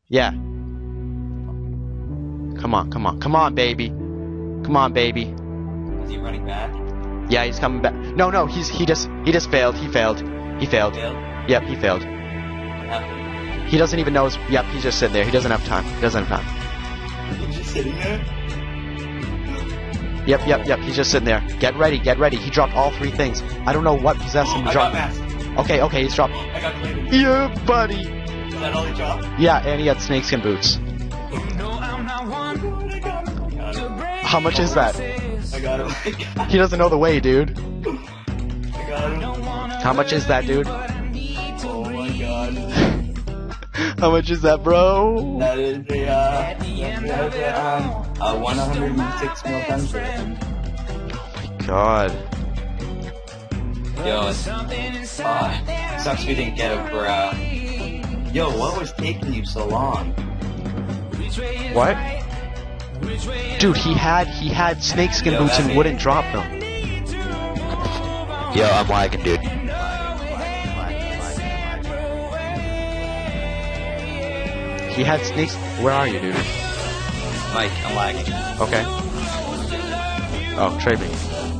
Yeah. Come on, come on, come on, baby. Come on, baby. Is he running back? Yeah, he's coming back. No, no, he just failed. He failed. He failed. Failed? Yep, he failed. What happened? He doesn't even know his. Yep, he's just sitting there. He doesn't have time. He doesn't have time. He's just sitting there? Yep, yep, yep. He's just sitting there. Get ready, get ready. He dropped all 3 things. I don't know what possessed him to I drop. got masked. Okay, okay, he's dropped. I got Glaivans. Yeah, buddy. Is that all he dropped? Yeah, and he had snakeskin boots. I got him. How much is that? I got him. I got him. He doesn't know the way, dude. I got him. How much is that, dude? Oh my god. How much is that, bro? That is a 106 mil pencil. God. Yo, sucks we didn't get a bra. Yo, what was taking you so long? What? Dude, he had snakeskin Yo, boots that and made- wouldn't drop them. Yo, I'm lagging, dude. He had snakes. Where are you, dude? Mike, I'm lagging. Okay. Oh, trade me.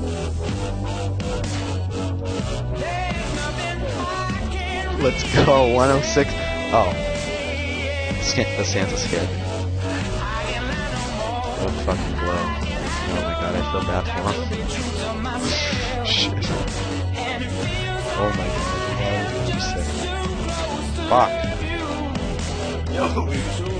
Let's go. 106. Oh. The Santa's scared. Oh, fucking blow. Oh my god, I feel bad for him. Shit. Oh my god, why would you say? Fuck. Yo,